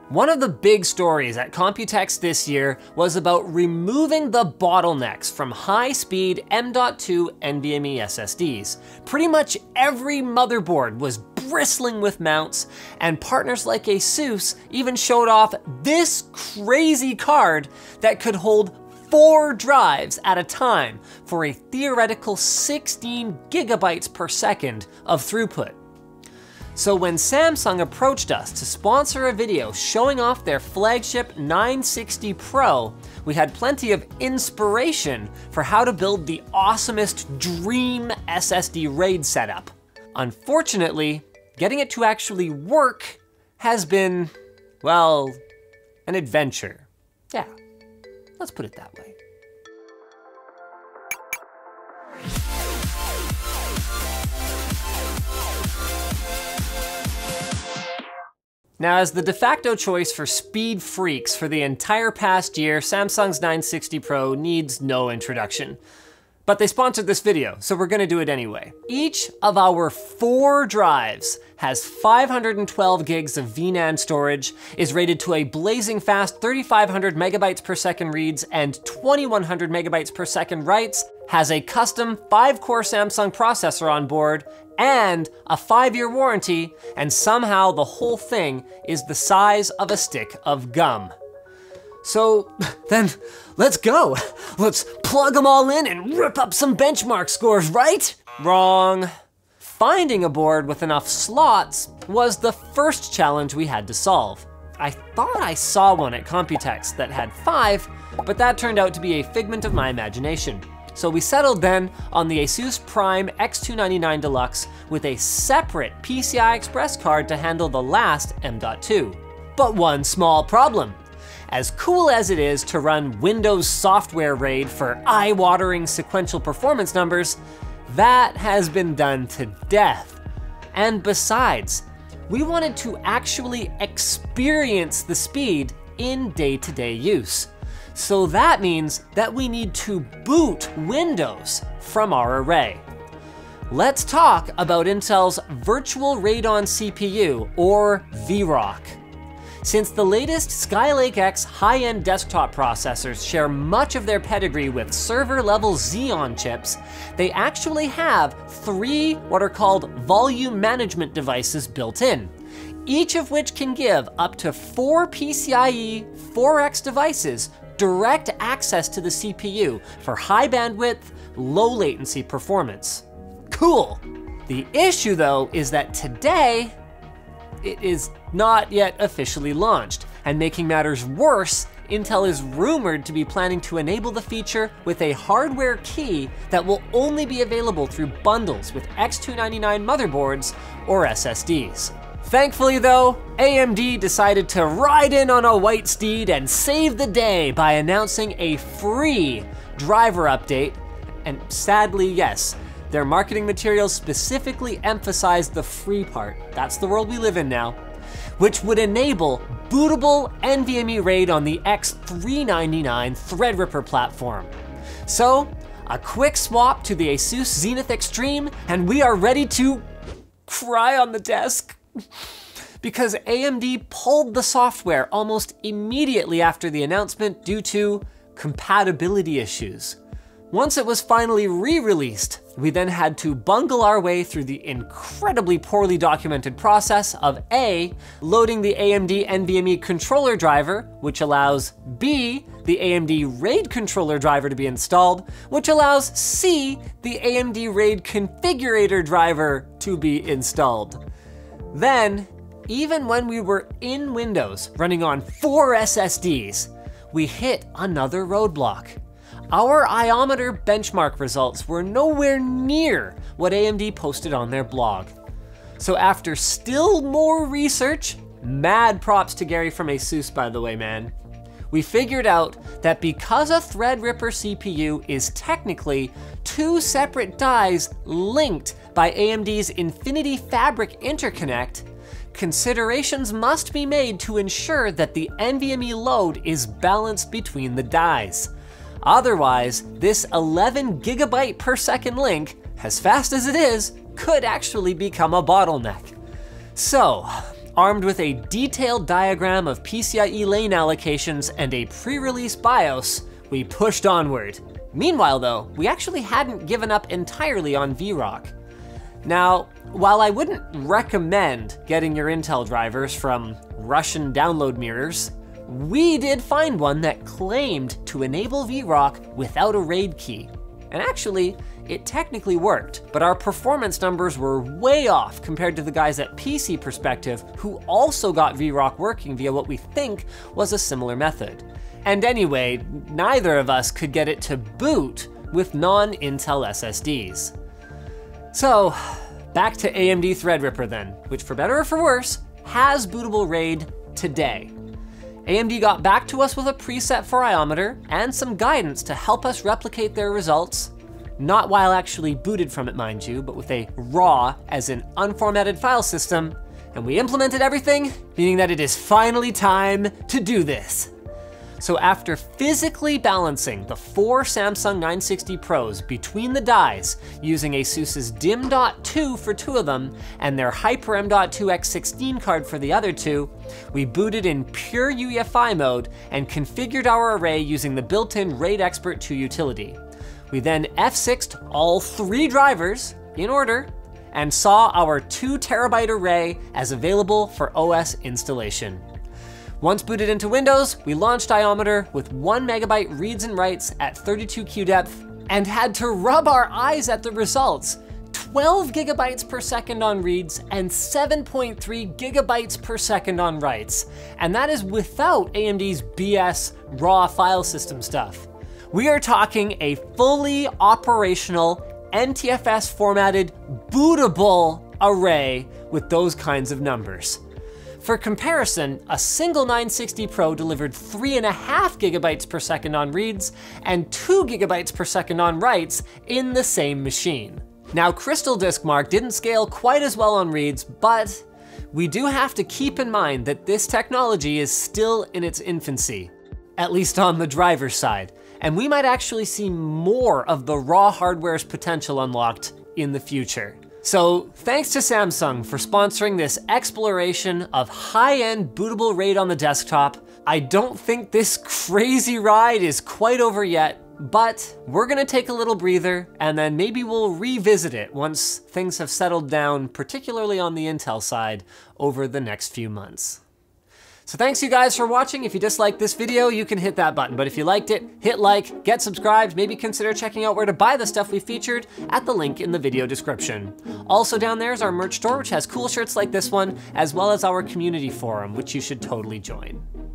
One of the big stories at Computex this year was about removing the bottlenecks from high-speed M.2 NVMe SSDs. Pretty much every motherboard was bristling with mounts, and partners like ASUS even showed off this crazy card that could hold 4 drives at a time for a theoretical 16 gigabytes per second of throughput. So when Samsung approached us to sponsor a video showing off their flagship 960 Pro, we had plenty of inspiration for how to build the awesomest dream SSD RAID setup. Unfortunately, getting it to actually work has been, well, an adventure. Yeah, let's put it that way. Now, as the de facto choice for speed freaks for the entire past year, Samsung's 960 Pro needs no introduction. But they sponsored this video, so we're gonna do it anyway. Each of our 4 drives has 512 gigs of V-NAND storage, is rated to a blazing fast 3,500 megabytes per second reads and 2,100 megabytes per second writes, has a custom 5-core Samsung processor on board, and a 5-year warranty, and somehow the whole thing is the size of a stick of gum. So then, let's go. Let's plug them all in and rip up some benchmark scores, right? Wrong. Finding a board with enough slots was the first challenge we had to solve. I thought I saw one at Computex that had 5, but that turned out to be a figment of my imagination. So we settled then on the ASUS Prime X299 Deluxe with a separate PCI Express card to handle the last M.2. But one small problem. As cool as it is to run Windows software RAID for eye-watering sequential performance numbers, that has been done to death. And besides, we wanted to actually experience the speed in day-to-day use. So that means that we need to boot Windows from our array. Let's talk about Intel's Virtual Radon CPU, or VROC. Since the latest Skylake X high-end desktop processors share much of their pedigree with server-level Xeon chips, they actually have 3 what are called volume management devices built in, each of which can give up to 4 PCIe 4X devices direct access to the CPU for high bandwidth, low latency performance. Cool. The issue though is that today, it is not yet officially launched, and making matters worse, Intel is rumored to be planning to enable the feature with a hardware key that will only be available through bundles with X299 motherboards or SSDs. Thankfully though, AMD decided to ride in on a white steed and save the day by announcing a free driver update, and sadly, yes, their marketing materials specifically emphasize the free part. That's the world we live in now, which would enable bootable NVMe RAID on the X399 THREADRIPPER platform. So, a quick swap to the ASUS Zenith Extreme, and we are ready to cry on the desk. Because AMD pulled the software almost immediately after the announcement due to compatibility issues. Once it was finally re-released, we then had to bungle our way through the incredibly poorly documented process of A, loading the AMD NVMe controller driver, which allows B, the AMD RAID controller driver to be installed, which allows C, the AMD RAID configurator driver to be installed. Then, even when we were in Windows running on 4 SSDs, we hit another roadblock. Our iometer benchmark results were nowhere near what AMD posted on their blog. So after still more research, mad props to Gary from ASUS by the way, man, we figured out that because a THREADRIPPER CPU is technically 2 separate dies linked by AMD's Infinity Fabric interconnect, considerations must be made to ensure that the NVMe load is balanced between the dies. Otherwise, this 11 gigabyte per second link, as fast as it is, could actually become a bottleneck. So, Armed with a detailed diagram of PCIe lane allocations and a pre-release BIOS, we pushed onward. Meanwhile though, we actually hadn't given up entirely on VROC. Now, while I wouldn't recommend getting your Intel drivers from Russian download mirrors, we did find one that claimed to enable VROC without a RAID key. And actually, it technically worked, but our performance numbers were way off compared to the guys at PC Perspective who also got VROC working via what we think was a similar method. And anyway, neither of us could get it to boot with non-Intel SSDs. So, back to AMD THREADRIPPER then, which for better or for worse, has bootable RAID today. AMD got back to us with a preset for iometer and some guidance to help us replicate their results, not while actually booted from it, mind you, but with a raw, as in unformatted file system, and we implemented everything, meaning that it is finally time to do this. So after physically balancing the 4 Samsung 960 Pros between the dies using ASUS's DIMM.2 for 2 of them and their Hyper M.2 X16 card for the other 2, we booted in pure UEFI mode and configured our array using the built-in RAID Expert 2 utility. We then F6'd all 3 drivers in order and saw our 2 terabyte array as available for OS installation. Once booted into Windows, we launched iometer with 1 megabyte reads and writes at 32 Q depth and had to rub our eyes at the results. 12 gigabytes per second on reads and 7.3 gigabytes per second on writes. And that is without AMD's BS raw file system stuff. We are talking a fully operational NTFS formatted bootable array with those kinds of numbers. For comparison, a single 960 Pro delivered 3.5 gigabytes per second on reads and 2 gigabytes per second on writes in the same machine. Now, Crystal Disk Mark didn't scale quite as well on reads, but we do have to keep in mind that this technology is still in its infancy, at least on the driver's side, and we might actually see more of the raw hardware's potential unlocked in the future. So thanks to Samsung for sponsoring this exploration of high-end bootable RAID on the desktop. I don't think this crazy ride is quite over yet, but we're gonna take a little breather and then maybe we'll revisit it once things have settled down, particularly on the Intel side, over the next few months. So thanks you guys for watching. If you disliked this video, you can hit that button. But if you liked it, hit like, get subscribed, maybe consider checking out where to buy the stuff we featured at the link in the video description. Also down there is our merch store, which has cool shirts like this one, as well as our community forum, which you should totally join.